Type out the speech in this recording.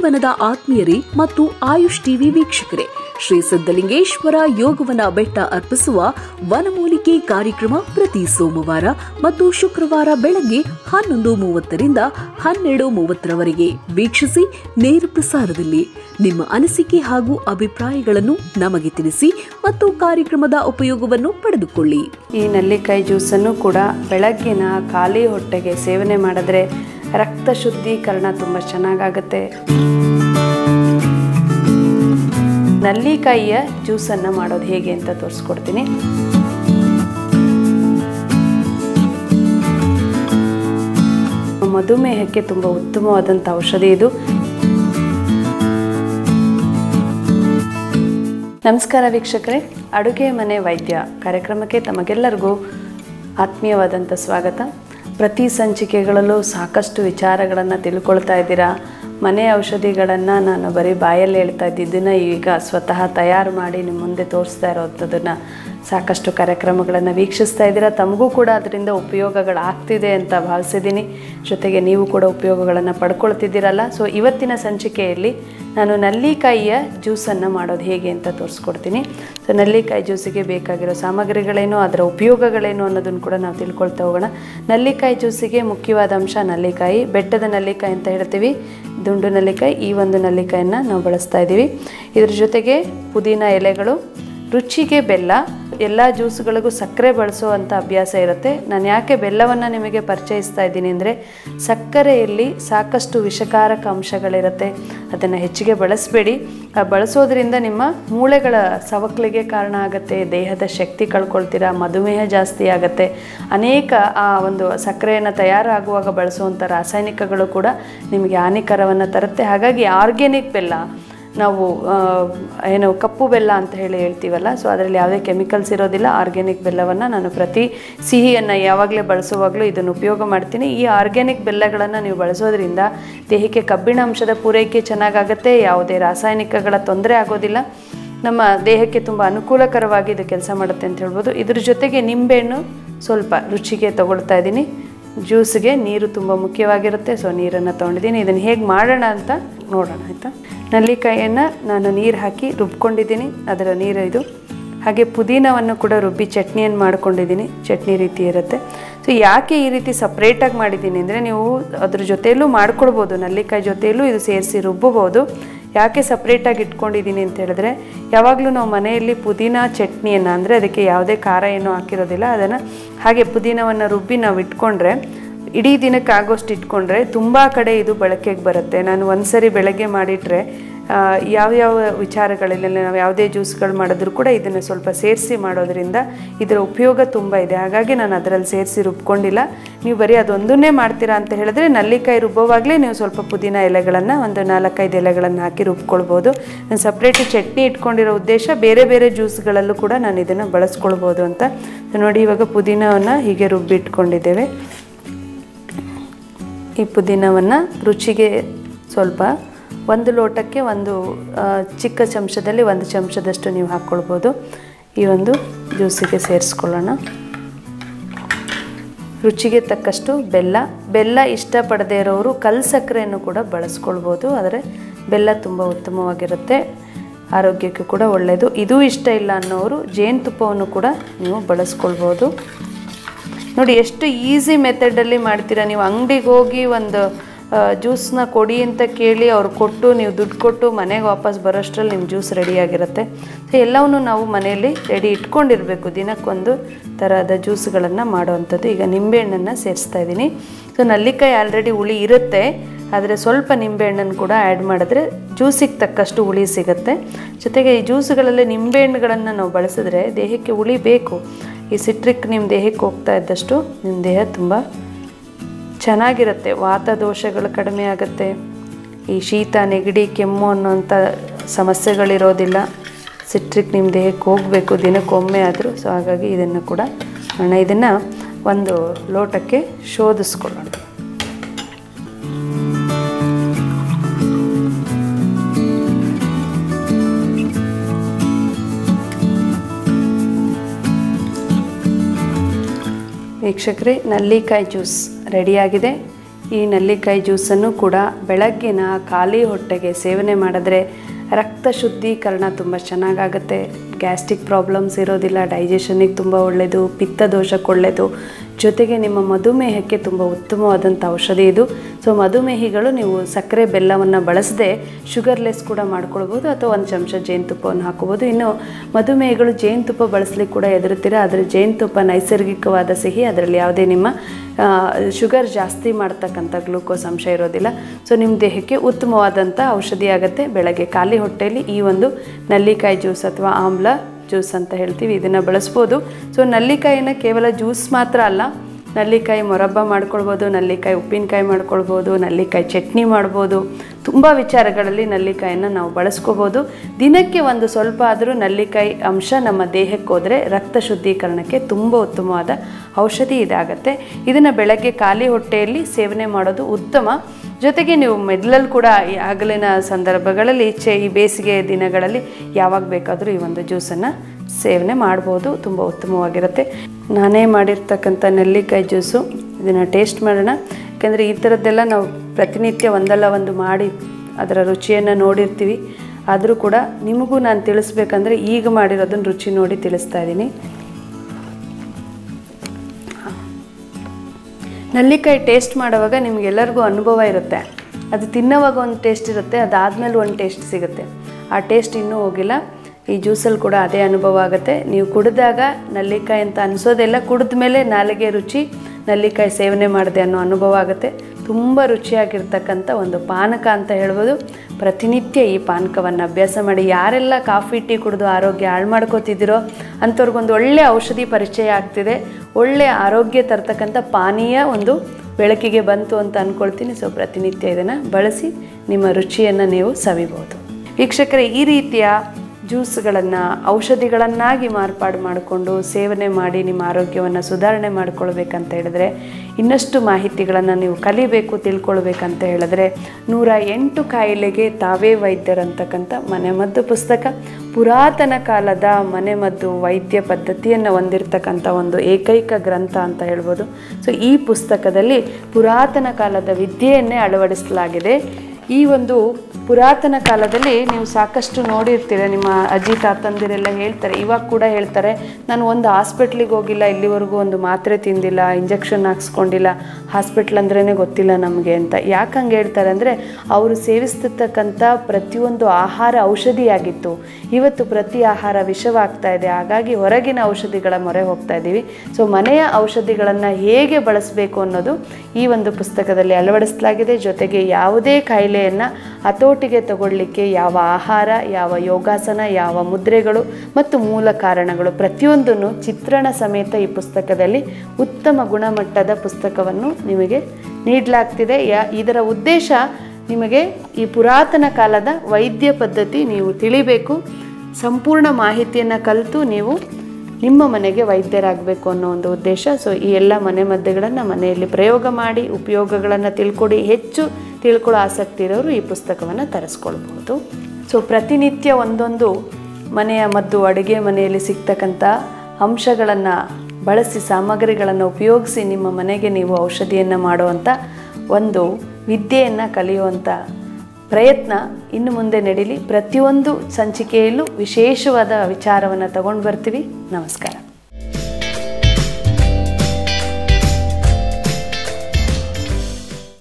ಜೀವನದ ಆತ್ಮೀಯರೇ ಮತ್ತು ಆಯುಷ್ ಟಿವಿ ವೀಕ್ಷಕರೇ, ಶ್ರೀ ಸಿದ್ಧಲಿಂಗೇಶ್ವರ ಯೋಗವನ ಬೆಟ್ಟ ಅರ್ಪಿಸುವ ವನಮೂಲಿಕೆ ಕಾರ್ಯಕ್ರಮ ಪ್ರತಿ ಸೋಮವಾರ ಮತ್ತು ಶುಕ್ರವಾರ ಬೆಳಗ್ಗೆ 11:30ರಿಂದ 12:30ರವರೆಗೆ ವೀಕ್ಷಿಸಿ. ನೇರ ಪ್ರಸಾರದಲ್ಲಿ ನಿಮ್ಮ ಅನಿಸಿಕೆ ಹಾಗೂ ಅಭಿಪ್ರಾಯಗಳನ್ನು ನಮಗೆ ತಿಳಿಸಿ ಮತ್ತು ಕಾರ್ಯಕ್ರಮದ ಉಪಯೋಗವನ್ನು ಪಡೆದುಕೊಳ್ಳಿ. ಈ ನೆಲ್ಲಿಕಾಯಿ ಜ್ಯೂಸನ್ನು ಕೂಡ ಬೆಳಗ್ಗಿನ ಖಾಲಿ ಹೊಟ್ಟೆಗೆ ಸೇವನೆ ಮಾಡಿದ್ರೆ ರಕ್ತ ಶುದ್ಧೀಕರಣ ತುಂಬ ಚೆನ್ನಾಗಾಗುತ್ತೆ. ನೆಲ್ಲಿಕಾಯಿಯ ಜ್ಯೂಸನ್ನು ಮಾಡೋದು ಹೇಗೆ ಅಂತ ತೋರಿಸ್ಕೊಡ್ತೀನಿ. ಮಧುಮೇಹಕ್ಕೆ ತುಂಬ ಉತ್ತಮವಾದಂಥ ಔಷಧಿ ಇದು. ನಮಸ್ಕಾರ ವೀಕ್ಷಕರೇ, ಅಡುಗೆ ಮನೆ ವೈದ್ಯ ಕಾರ್ಯಕ್ರಮಕ್ಕೆ ತಮಗೆಲ್ಲರಿಗೂ ಆತ್ಮೀಯವಾದಂಥ ಸ್ವಾಗತ. ಪ್ರತಿ ಸಂಚಿಕೆಗಳಲ್ಲೂ ಸಾಕಷ್ಟು ವಿಚಾರಗಳನ್ನು ತಿಳ್ಕೊಳ್ತಾ ಇದ್ದೀರಾ. ಮನೆ ಔಷಧಿಗಳನ್ನು ನಾನು ಬರೀ ಬಾಯಲ್ಲಿ ಹೇಳ್ತಾ ಇದ್ದಿದ್ದನ್ನು ಈಗ ಸ್ವತಃ ತಯಾರು ಮಾಡಿ ನಿಮ್ಮ ಮುಂದೆ ತೋರಿಸ್ತಾ ಇರೋವಂಥದ್ದನ್ನು ಸಾಕಷ್ಟು ಕಾರ್ಯಕ್ರಮಗಳನ್ನು ವೀಕ್ಷಿಸ್ತಾ ಇದ್ದೀರಾ. ತಮಗೂ ಕೂಡ ಅದರಿಂದ ಉಪಯೋಗಗಳಾಗ್ತಿದೆ ಅಂತ ಭಾವಿಸಿದ್ದೀನಿ. ಜೊತೆಗೆ ನೀವು ಕೂಡ ಉಪಯೋಗಗಳನ್ನು ಪಡ್ಕೊಳ್ತಿದ್ದೀರಲ್ಲ. ಸೊ ಇವತ್ತಿನ ಸಂಚಿಕೆಯಲ್ಲಿ ನಾನು ನೆಲ್ಲಿಕಾಯಿಯ ಜ್ಯೂಸನ್ನು ಮಾಡೋದು ಹೇಗೆ ಅಂತ ತೋರಿಸ್ಕೊಡ್ತೀನಿ. ಸೊ ನೆಲ್ಲಿಕಾಯಿ ಜ್ಯೂಸಿಗೆ ಬೇಕಾಗಿರೋ ಸಾಮಗ್ರಿಗಳೇನು, ಅದರ ಉಪಯೋಗಗಳೇನು ಅನ್ನೋದನ್ನು ಕೂಡ ನಾವು ತಿಳ್ಕೊಳ್ತಾ ಹೋಗೋಣ. ನೆಲ್ಲಿಕಾಯಿ ಜ್ಯೂಸಿಗೆ ಮುಖ್ಯವಾದ ಅಂಶ ನೆಲ್ಲಿಕಾಯಿ, ಬೆಟ್ಟದ ನೆಲ್ಲಿಕಾಯಿ ಅಂತ ಹೇಳ್ತೀವಿ, ದುಂಡು ನೆಲ್ಲಿಕಾಯಿ. ಈ ಒಂದು ನೆಲ್ಲಿಕಾಯನ್ನು ನಾವು ಬಳಸ್ತಾ ಇದ್ದೀವಿ. ಇದ್ರ ಜೊತೆಗೆ ಪುದೀನ ಎಲೆಗಳು, ರುಚಿಗೆ ಬೆಲ್ಲ. ಎಲ್ಲ ಜ್ಯೂಸ್ಗಳಿಗೂ ಸಕ್ಕರೆ ಬಳಸುವಂಥ ಅಭ್ಯಾಸ ಇರುತ್ತೆ. ನಾನು ಯಾಕೆ ಬೆಲ್ಲವನ್ನು ನಿಮಗೆ ಪರಿಚಯಿಸ್ತಾ ಇದ್ದೀನಿ ಅಂದರೆ, ಸಕ್ಕರೆಯಲ್ಲಿ ಸಾಕಷ್ಟು ವಿಷಕಾರಕ ಅಂಶಗಳಿರುತ್ತೆ. ಅದನ್ನು ಹೆಚ್ಚಿಗೆ ಬಳಸಬೇಡಿ. ಬಳಸೋದ್ರಿಂದ ನಿಮ್ಮ ಮೂಳೆಗಳ ಸವಕಳಿಗೆ ಕಾರಣ ಆಗುತ್ತೆ, ದೇಹದ ಶಕ್ತಿ ಕಳ್ಕೊಳ್ತೀರಾ, ಮಧುಮೇಹ ಜಾಸ್ತಿ ಆಗುತ್ತೆ. ಅನೇಕ ಆ ಒಂದು ಸಕ್ಕರೆಯನ್ನು ತಯಾರಾಗುವಾಗ ಬಳಸುವಂಥ ರಾಸಾಯನಿಕಗಳು ಕೂಡ ನಿಮಗೆ ಹಾನಿಕರವನ್ನು ತರುತ್ತೆ. ಹಾಗಾಗಿ ಆರ್ಗ್ಯಾನಿಕ್ ಬೆಲ್ಲ, ನಾವು ಏನು ಕಪ್ಪು ಬೆಲ್ಲ ಅಂತ ಹೇಳ್ತೀವಲ್ಲ, ಸೊ ಅದರಲ್ಲಿ ಯಾವುದೇ ಕೆಮಿಕಲ್ಸ್ ಇರೋದಿಲ್ಲ. ಆರ್ಗ್ಯಾನಿಕ್ ಬೆಲ್ಲವನ್ನು ನಾನು ಪ್ರತಿ ಸಿಹಿಯನ್ನು ಯಾವಾಗಲೇ ಬಳಸುವಾಗಲೂ ಇದನ್ನು ಉಪಯೋಗ ಮಾಡ್ತೀನಿ. ಈ ಆರ್ಗ್ಯಾನಿಕ್ ಬೆಲ್ಲಗಳನ್ನು ನೀವು ಬಳಸೋದ್ರಿಂದ ದೇಹಕ್ಕೆ ಕಬ್ಬಿಣ ಅಂಶದ ಪೂರೈಕೆ ಚೆನ್ನಾಗಾಗುತ್ತೆ, ಯಾವುದೇ ರಾಸಾಯನಿಕಗಳ ತೊಂದರೆ ಆಗೋದಿಲ್ಲ, ನಮ್ಮ ದೇಹಕ್ಕೆ ತುಂಬ ಅನುಕೂಲಕರವಾಗಿ ಇದು ಕೆಲಸ ಮಾಡುತ್ತೆ ಅಂತ ಹೇಳ್ಬೋದು. ಇದ್ರ ಜೊತೆಗೆ ನಿಂಬೆಹಣ್ಣು ಸ್ವಲ್ಪ ರುಚಿಗೆ ತಗೊಳ್ತಾ ಇದ್ದೀನಿ. ಜ್ಯೂಸ್ಗೆ ನೀರು ತುಂಬ ಮುಖ್ಯವಾಗಿರುತ್ತೆ, ಸೊ ನೀರನ್ನು ತೊಗೊಂಡಿದ್ದೀನಿ. ಇದನ್ನು ಹೇಗೆ ಮಾಡೋಣ ಅಂತ ನೋಡೋಣ, ಆಯಿತಾ. ನೆಲ್ಲಿಕಾಯಿಯನ್ನು ನಾನು ನೀರು ಹಾಕಿ ರುಬ್ಕೊಂಡಿದ್ದೀನಿ, ಅದರ ನೀರು ಇದು. ಹಾಗೆ ಪುದೀನವನ್ನು ಕೂಡ ರುಬ್ಬಿ ಚಟ್ನಿಯನ್ನು ಮಾಡ್ಕೊಂಡಿದ್ದೀನಿ, ಚಟ್ನಿ ರೀತಿ ಇರುತ್ತೆ. ಸೊ ಯಾಕೆ ಈ ರೀತಿ ಸಪ್ರೇಟಾಗಿ ಮಾಡಿದ್ದೀನಿ ಅಂದರೆ, ನೀವು ಅದ್ರ ಜೊತೆಯಲ್ಲೂ ಮಾಡ್ಕೊಳ್ಬೋದು, ನೆಲ್ಲಿಕಾಯಿ ಜೊತೆಯಲ್ಲೂ ಇದು ಸೇರಿಸಿ ರುಬ್ಬಬೋದು. ಯಾಕೆ ಸಪ್ರೇಟಾಗಿ ಇಟ್ಕೊಂಡಿದ್ದೀನಿ ಅಂತ ಹೇಳಿದ್ರೆ, ಯಾವಾಗಲೂ ನಾವು ಮನೆಯಲ್ಲಿ ಪುದೀನ ಚಟ್ನಿಯನ್ನು, ಅಂದರೆ ಅದಕ್ಕೆ ಯಾವುದೇ ಖಾರ ಏನೂ ಹಾಕಿರೋದಿಲ್ಲ, ಅದನ್ನು ಹಾಗೆ ಪುದೀನವನ್ನು ರುಬ್ಬಿ ನಾವು ಇಟ್ಕೊಂಡ್ರೆ, ಇಡೀ ದಿನಕ್ಕೆ ಆಗೋಷ್ಟು ಇಟ್ಕೊಂಡ್ರೆ ತುಂಬ ಕಡೆ ಇದು ಬಳಕೆಗೆ ಬರುತ್ತೆ. ನಾನು ಒಂದು ಸರಿ ಬೆಳಗ್ಗೆ ಮಾಡಿಟ್ರೆ ಯಾವ್ಯಾವ ವಿಚಾರಗಳಲ್ಲಿ ನಾವು ಯಾವುದೇ ಜ್ಯೂಸ್ಗಳು ಮಾಡಿದ್ರೂ ಕೂಡ ಇದನ್ನು ಸ್ವಲ್ಪ ಸೇರಿಸಿ ಮಾಡೋದ್ರಿಂದ ಇದರ ಉಪಯೋಗ ತುಂಬ ಇದೆ. ಹಾಗಾಗಿ ನಾನು ಅದರಲ್ಲಿ ಸೇರಿಸಿ ರುಬ್ಕೊಂಡಿಲ್ಲ. ನೀವು ಬರೀ ಅದೊಂದನ್ನೇ ಮಾಡ್ತೀರಾ ಅಂತ ಹೇಳಿದ್ರೆ, ನೆಲ್ಲಿಕಾಯಿ ರುಬ್ಬುವಾಗಲೇ ನೀವು ಸ್ವಲ್ಪ ಪುದೀನ ಎಲೆಗಳನ್ನು, ಒಂದು 4-5 ಎಲೆಗಳನ್ನು ಹಾಕಿ ರುಬ್ಕೊಳ್ಬೋದು. ನಾನು ಸಪ್ರೇಟಿ ಚಟ್ನಿ ಇಟ್ಕೊಂಡಿರೋ ಉದ್ದೇಶ ಬೇರೆ ಬೇರೆ ಜ್ಯೂಸ್ಗಳಲ್ಲೂ ಕೂಡ ನಾನು ಇದನ್ನು ಬಳಸ್ಕೊಳ್ಬೋದು ಅಂತ. ನೋಡಿ, ಇವಾಗ ಪುದೀನವನ್ನು ಹೀಗೆ ರುಬ್ಬಿಟ್ಕೊಂಡಿದ್ದೇವೆ. ಈ ಪುದೀನವನ್ನು ರುಚಿಗೆ ಸ್ವಲ್ಪ ಒಂದು ಲೋಟಕ್ಕೆ ಒಂದು ಚಿಕ್ಕ ಚಮಚದಲ್ಲಿ 1 ಚಮಚದಷ್ಟು ನೀವು ಹಾಕ್ಕೊಳ್ಬೋದು. ಈ ಒಂದು ಜ್ಯೂಸಿಗೆ ಸೇರಿಸ್ಕೊಳ್ಳೋಣ. ರುಚಿಗೆ ತಕ್ಕಷ್ಟು ಬೆಲ್ಲ ಇಷ್ಟಪಡದೇ ಇರೋರು ಕಲ್ಲು ಸಕ್ಕರೆಯನ್ನು ಕೂಡ ಬಳಸ್ಕೊಳ್ಬೋದು, ಆದರೆ ಬೆಲ್ಲ ತುಂಬ ಉತ್ತಮವಾಗಿರುತ್ತೆ, ಆರೋಗ್ಯಕ್ಕೆ ಕೂಡ ಒಳ್ಳೆಯದು. ಇದೂ ಇಷ್ಟ ಇಲ್ಲ ಅನ್ನೋರು ಜೇನುತುಪ್ಪವನ್ನು ಕೂಡ ನೀವು ಬಳಸ್ಕೊಳ್ಬೋದು. ನೋಡಿ, ಎಷ್ಟು ಈಸಿ ಮೆಥಡಲ್ಲಿ ಮಾಡ್ತೀರಾ. ನೀವು ಅಂಗಡಿಗೆ ಹೋಗಿ ಒಂದು ಜ್ಯೂಸನ್ನ ಕೊಡಿ ಅಂತ ಕೇಳಿ ಅವ್ರು ಕೊಟ್ಟು, ನೀವು ದುಡ್ಡು ಕೊಟ್ಟು ಮನೆಗೆ ವಾಪಸ್ ಬರೋಷ್ಟರಲ್ಲಿ ನಿಮ್ಮ ಜ್ಯೂಸ್ ರೆಡಿಯಾಗಿರುತ್ತೆ. ಸೊ ಎಲ್ಲವನ್ನೂ ನಾವು ಮನೆಯಲ್ಲಿ ರೆಡಿ ಇಟ್ಕೊಂಡಿರಬೇಕು, ದಿನಕ್ಕೊಂದು ಥರದ ಜ್ಯೂಸ್ಗಳನ್ನು ಮಾಡೋವಂಥದ್ದು. ಈಗ ನಿಂಬೆಹಣ್ಣನ್ನು ಸೇರಿಸ್ತಾ ಇದ್ದೀನಿ. ಸೊ ನೆಲ್ಲಿಕಾಯಿ ಆಲ್ರೆಡಿ ಹುಳಿ ಇರುತ್ತೆ, ಆದರೆ ಸ್ವಲ್ಪ ನಿಂಬೆಹಣ್ಣನ್ನು ಕೂಡ ಆ್ಯಡ್ ಮಾಡಿದ್ರೆ ಜ್ಯೂಸಿಗೆ ತಕ್ಕಷ್ಟು ಹುಳಿ ಸಿಗುತ್ತೆ. ಜೊತೆಗೆ ಈ ಜ್ಯೂಸ್ಗಳಲ್ಲಿ ನಿಂಬೆಹಣ್ಣುಗಳನ್ನು ನಾವು ಬಳಸಿದ್ರೆ ದೇಹಕ್ಕೆ ಹುಳಿ ಬೇಕು. ಈ ಸಿಟ್ರಿಕ್ ನಿಮ್ಮ ದೇಹಕ್ಕೆ ಹೋಗ್ತಾ ಇದ್ದಷ್ಟು ನಿಮ್ಮ ದೇಹ ತುಂಬ ಚೆನ್ನಾಗಿರುತ್ತೆ, ವಾತದೋಷಗಳು ಕಡಿಮೆ ಆಗುತ್ತೆ, ಈ ಶೀತ, ನೆಗಡಿ, ಕೆಮ್ಮು ಅನ್ನೋಂಥ ಸಮಸ್ಯೆಗಳಿರೋದಿಲ್ಲ. ಸಿಟ್ರಿಕ್ ನಿಮ್ಮ ದೇಹಕ್ಕೆ ಹೋಗಬೇಕು ದಿನಕ್ಕೊಮ್ಮೆ ಆದರೂ. ಸೊ ಹಾಗಾಗಿ ಇದನ್ನು ಕೂಡ ಇದನ್ನು ಒಂದು ಲೋಟಕ್ಕೆ ಶೋಧಿಸ್ಕೊಳ್ಳೋಣ. ವೀಕ್ಷಕರೇ, ನೆಲ್ಲಿಕಾಯಿ ಜ್ಯೂಸ್ ರೆಡಿಯಾಗಿದೆ. ಈ ನೆಲ್ಲಿಕಾಯಿ ಜ್ಯೂಸನ್ನು ಕೂಡ ಬೆಳಗ್ಗಿನ ಖಾಲಿ ಹೊಟ್ಟೆಗೆ ಸೇವನೆ ಮಾಡಿದ್ರೆ ರಕ್ತ ಶುದ್ಧೀಕರಣ ತುಂಬ ಚೆನ್ನಾಗಾಗುತ್ತೆ. ಗ್ಯಾಸ್ಟ್ರಿಕ್ ಪ್ರಾಬ್ಲಮ್ಸ್ ಇರೋದಿಲ್ಲ, ಡೈಜೆಷನಿಗೆ ತುಂಬ ಒಳ್ಳೆಯದು, ಪಿತ್ತದೋಷಕ್ಕೆ ಒಳ್ಳೆಯದು, ಜೊತೆಗೆ ನಿಮ್ಮ ಮಧುಮೇಹಕ್ಕೆ ತುಂಬ ಉತ್ತಮವಾದಂಥ ಔಷಧಿ ಇದು. ಸೊ ಮಧುಮೇಹಿಗಳು ನೀವು ಸಕ್ಕರೆ ಬೆಲ್ಲವನ್ನು ಬಳಸದೆ ಶುಗರ್ಲೆಸ್ ಕೂಡ ಮಾಡ್ಕೊಳ್ಬೋದು, ಅಥವಾ ಒಂದು ಚಮಚ ಜೇನುತುಪ್ಪವನ್ನು ಹಾಕೋಬೋದು. ಇನ್ನು ಮಧುಮೇಹಿಗಳು ಜೇನುತುಪ್ಪ ಬಳಸಲಿಕ್ಕೆ ಕೂಡ ಹೆದರ್ತೀರ, ಆದರೆ ಜೇನುತುಪ್ಪ ನೈಸರ್ಗಿಕವಾದ ಸಿಹಿ, ಅದರಲ್ಲಿ ಯಾವುದೇ ನಿಮ್ಮ ಶುಗರ್ ಜಾಸ್ತಿ ಮಾಡ್ತಕ್ಕಂಥ ಗ್ಲೂಕೋಸ್ ಅಂಶ ಇರೋದಿಲ್ಲ. ಸೊ ನಿಮ್ಮ ದೇಹಕ್ಕೆ ಉತ್ತಮವಾದಂಥ ಔಷಧಿ ಆಗುತ್ತೆ. ಬೆಳಗ್ಗೆ ಖಾಲಿ ಹೊಟ್ಟೆಯಲ್ಲಿ ಈ ಒಂದು ನೆಲ್ಲಿಕಾಯಿ ಜ್ಯೂಸ್ ಅಥವಾ ಆಮ್ಲ ಜ್ಯೂಸ್ ಅಂತ ಹೇಳ್ತೀವಿ, ಇದನ್ನು ಬಳಸ್ಬೋದು. ಸೊ ನೆಲ್ಲಿಕಾಯಿನ ಕೇವಲ ಜ್ಯೂಸ್ ಮಾತ್ರ ಅಲ್ಲ, ನೆಲ್ಲಿಕಾಯಿ ಮೊರಬ್ಬ ಮಾಡ್ಕೊಳ್ಬೋದು, ನೆಲ್ಲಿಕಾಯಿ ಉಪ್ಪಿನಕಾಯಿ ಮಾಡ್ಕೊಳ್ಬೋದು, ನೆಲ್ಲಿಕಾಯಿ ಚಟ್ನಿ ಮಾಡ್ಬೋದು. ತುಂಬ ವಿಚಾರಗಳಲ್ಲಿ ನೆಲ್ಲಿಕಾಯಿನ ನಾವು ಬಳಸ್ಕೋಬೋದು. ದಿನಕ್ಕೆ ಒಂದು ಸ್ವಲ್ಪ ಆದರೂ ನೆಲ್ಲಿಕಾಯಿ ಅಂಶ ನಮ್ಮ ದೇಹಕ್ಕೆ ಹೋದರೆ ರಕ್ತ ಶುದ್ಧೀಕರಣಕ್ಕೆ ತುಂಬ ಉತ್ತಮವಾದ ಔಷಧಿ ಇದಾಗತ್ತೆ. ಇದನ್ನು ಬೆಳಗ್ಗೆ ಖಾಲಿ ಹೊಟ್ಟೆಯಲ್ಲಿ ಸೇವನೆ ಮಾಡೋದು ಉತ್ತಮ. ಜೊತೆಗೆ ನೀವು ಮೆದುಳಲ್ಲಿ ಕೂಡ ಈ ಹಗಲಿನ ಸಂದರ್ಭಗಳಲ್ಲಿ ಈ ಬೇಸಿಗೆ ದಿನಗಳಲ್ಲಿ ಯಾವಾಗ ಬೇಕಾದರೂ ಈ ಒಂದು ಜ್ಯೂಸನ್ನು ಸೇವನೆ ಮಾಡ್ಬೋದು, ತುಂಬ ಉತ್ತಮವಾಗಿರುತ್ತೆ. ನಾನೇ ಮಾಡಿರ್ತಕ್ಕಂಥ ನೆಲ್ಲಿಕಾಯಿ ಜ್ಯೂಸು, ಇದನ್ನು ಟೇಸ್ಟ್ ಮಾಡೋಣ. ಯಾಕೆಂದರೆ ಈ ಥರದ್ದೆಲ್ಲ ನಾವು ಪ್ರತಿನಿತ್ಯ ಒಂದಲ್ಲ ಒಂದು ಮಾಡಿ ಅದರ ರುಚಿಯನ್ನು ನೋಡಿರ್ತೀವಿ. ಆದರೂ ಕೂಡ ನಿಮಗೂ ನಾನು ತಿಳಿಸ್ಬೇಕಂದ್ರೆ ಈಗ ಮಾಡಿರೋದನ್ನು ರುಚಿ ನೋಡಿ ತಿಳಿಸ್ತಾ ಇದ್ದೀನಿ. ನೆಲ್ಲಿಕಾಯಿ ಟೇಸ್ಟ್ ಮಾಡುವಾಗ ನಿಮಗೆಲ್ಲರಿಗೂ ಅನುಭವ ಇರುತ್ತೆ, ಅದು ತಿನ್ನೋವಾಗ ಒಂದು ಟೇಸ್ಟ್ ಇರುತ್ತೆ, ಅದಾದಮೇಲೆ ಒಂದು ಟೇಸ್ಟ್ ಸಿಗುತ್ತೆ. ಆ ಟೇಸ್ಟ್ ಇನ್ನೂ ಹೋಗಿಲ್ಲ. ಈ ಜ್ಯೂಸಲ್ಲಿ ಕೂಡ ಅದೇ ಅನುಭವ ಆಗುತ್ತೆ. ನೀವು ಕುಡಿದಾಗ ನೆಲ್ಲಿಕಾಯಿ ಅಂತ ಅನಿಸೋದೆಲ್ಲ, ಕುಡಿದ ಮೇಲೆ ನಾಲಿಗೆ ರುಚಿ ನೆಲ್ಲಿಕಾಯಿ ಸೇವನೆ ಮಾಡಿದೆ ಅನ್ನೋ ಅನುಭವ ಆಗುತ್ತೆ. ತುಂಬ ರುಚಿಯಾಗಿರ್ತಕ್ಕಂಥ ಒಂದು ಪಾನಕ ಅಂತ ಹೇಳ್ಬೋದು. ಪ್ರತಿನಿತ್ಯ ಈ ಪಾನಕವನ್ನು ಅಭ್ಯಾಸ ಮಾಡಿ. ಯಾರೆಲ್ಲ ಕಾಫಿ ಟೀ ಕುಡಿದು ಆರೋಗ್ಯ ಹಾಳು ಮಾಡ್ಕೋತಿದ್ದೀರೋ ಅಂಥವ್ರಿಗೊಂದು ಒಳ್ಳೆಯ ಔಷಧಿ ಪರಿಚಯ ಆಗ್ತಿದೆ. ಒಳ್ಳೆಯ ಆರೋಗ್ಯ ತರ್ತಕ್ಕಂಥ ಪಾನೀಯ ಒಂದು ಬೆಳಕಿಗೆ ಬಂತು ಅಂತ ಅಂದ್ಕೊಳ್ತೀನಿ. ಸೊ ಪ್ರತಿನಿತ್ಯ ಇದನ್ನು ಬಳಸಿ ನಿಮ್ಮ ರುಚಿಯನ್ನು ನೀವು ಸವಿಬೋದು. ವೀಕ್ಷಕರೇ, ಈ ರೀತಿಯ ಜ್ಯೂಸ್ಗಳನ್ನು ಔಷಧಿಗಳನ್ನಾಗಿ ಮಾರ್ಪಾಡು ಮಾಡಿಕೊಂಡು ಸೇವನೆ ಮಾಡಿ ನಿಮ್ಮ ಆರೋಗ್ಯವನ್ನು ಸುಧಾರಣೆ ಮಾಡ್ಕೊಳ್ಬೇಕಂತ ಹೇಳಿದ್ರೆ, ಇನ್ನಷ್ಟು ಮಾಹಿತಿಗಳನ್ನು ನೀವು ಕಲಿಬೇಕು, ತಿಳ್ಕೊಳ್ಬೇಕಂತ ಹೇಳಿದ್ರೆ 108 ಕಾಯಿಲೆಗೆ ತಾವೇ ವೈದ್ಯರಂತಕ್ಕಂಥ ಮನೆಮದ್ದು ಪುಸ್ತಕ, ಪುರಾತನ ಕಾಲದ ಮನೆಮದ್ದು ವೈದ್ಯ ಪದ್ಧತಿಯನ್ನು ಹೊಂದಿರತಕ್ಕಂಥ ಒಂದು ಏಕೈಕ ಗ್ರಂಥ ಅಂತ ಹೇಳ್ಬೋದು. ಸೊ ಈ ಪುಸ್ತಕದಲ್ಲಿ ಪುರಾತನ ಕಾಲದ ವಿದ್ಯೆಯನ್ನೇ ಅಳವಡಿಸಲಾಗಿದೆ. ಈ ಒಂದು ಪುರಾತನ ಕಾಲದಲ್ಲಿ ನೀವು ಸಾಕಷ್ಟು ನೋಡಿರ್ತೀರ, ನಿಮ್ಮ ಅಜ್ಜಿ ತಾತಂದಿರೆಲ್ಲ ಹೇಳ್ತಾರೆ, ಇವಾಗ ಕೂಡ ಹೇಳ್ತಾರೆ, ನಾನು ಒಂದು ಹಾಸ್ಪಿಟ್ಲಿಗೆ ಹೋಗಿಲ್ಲ, ಇಲ್ಲಿವರೆಗೂ ಒಂದು ಮಾತ್ರೆ ತಿಂದಿಲ್ಲ, ಇಂಜೆಕ್ಷನ್ ಹಾಕ್ಸ್ಕೊಂಡಿಲ್ಲ, ಹಾಸ್ಪಿಟ್ಲ್ ಅಂದ್ರೇ ಗೊತ್ತಿಲ್ಲ ನಮಗೆ ಅಂತ. ಯಾಕೆ ಹಂಗೆ ಹೇಳ್ತಾರೆ ಅಂದರೆ, ಅವರು ಸೇವಿಸ್ತಿರ್ತಕ್ಕಂಥ ಪ್ರತಿಯೊಂದು ಆಹಾರ ಔಷಧಿಯಾಗಿತ್ತು. ಇವತ್ತು ಪ್ರತಿ ಆಹಾರ ವಿಷವಾಗ್ತಾ ಇದೆ. ಹಾಗಾಗಿ ಹೊರಗಿನ ಔಷಧಿಗಳ ಮೊರೆ ಹೋಗ್ತಾ ಇದ್ದೀವಿ. ಸೊ ಮನೆಯ ಔಷಧಿಗಳನ್ನು ಹೇಗೆ ಬಳಸಬೇಕು ಅನ್ನೋದು ಈ ಒಂದು ಪುಸ್ತಕದಲ್ಲಿ ಅಳವಡಿಸಲಾಗಿದೆ. ಜೊತೆಗೆ ಯಾವುದೇ ಕಾಯಿಲೆಯನ್ನು ಹತೋಟಿಗೆ ತಗೊಳ್ಳಿಕ್ಕೆ ಯಾವ ಆಹಾರ, ಯಾವ ಯೋಗಾಸನ, ಯಾವ ಮುದ್ರೆಗಳು ಮತ್ತು ಮೂಲ ಕಾರಣಗಳು ಪ್ರತಿಯೊಂದನ್ನು ಚಿತ್ರಣ ಸಮೇತ ಈ ಪುಸ್ತಕದಲ್ಲಿ ಉತ್ತಮ ಗುಣಮಟ್ಟದ ಪುಸ್ತಕವನ್ನು ನಿಮಗೆ ನೀಡಲಾಗ್ತಿದೆ. ಇದರ ಉದ್ದೇಶ ನಿಮಗೆ ಈ ಪುರಾತನ ಕಾಲದ ವೈದ್ಯ ಪದ್ಧತಿ ನೀವು ತಿಳಿಬೇಕು, ಸಂಪೂರ್ಣ ಮಾಹಿತಿಯನ್ನು ಕಲಿತು ನೀವು ನಿಮ್ಮ ಮನೆಗೆ ವೈದ್ಯರಾಗಬೇಕು ಅನ್ನೋ ಒಂದು ಉದ್ದೇಶ. ಸೊ ಈ ಎಲ್ಲ ಮನೆಮದ್ದುಗಳನ್ನು ಮನೆಯಲ್ಲಿ ಪ್ರಯೋಗ ಮಾಡಿ ಉಪಯೋಗಗಳನ್ನು ತಿಳ್ಕೊಡಿ. ಹೆಚ್ಚು ತಿಳ್ಕೊಳ್ಳೋ ಆಸಕ್ತಿ ಇರೋರು ಈ ಪುಸ್ತಕವನ್ನು ತರಿಸ್ಕೊಳ್ಬಹುದು. ಸೊ ಪ್ರತಿನಿತ್ಯ ಒಂದೊಂದು ಮನೆಯ ಮದ್ದು, ಅಡುಗೆ ಮನೆಯಲ್ಲಿ ಸಿಗ್ತಕ್ಕಂಥ ಅಂಶಗಳನ್ನು ಬಳಸಿ, ಸಾಮಗ್ರಿಗಳನ್ನು ಉಪಯೋಗಿಸಿ ನಿಮ್ಮ ಮನೆಗೆ ನೀವು ಔಷಧಿಯನ್ನು ಮಾಡುವಂಥ ಒಂದು ವಿದ್ಯೆಯನ್ನು ಕಲಿಯುವಂಥ ಪ್ರಯತ್ನ ಇನ್ನು ಮುಂದೆ ನಡೀಲಿ. ಪ್ರತಿಯೊಂದು ಸಂಚಿಕೆಯಲ್ಲೂ ವಿಶೇಷವಾದ ವಿಚಾರವನ್ನು ತಗೊಂಡು ಬರ್ತೀವಿ. ನಮಸ್ಕಾರ.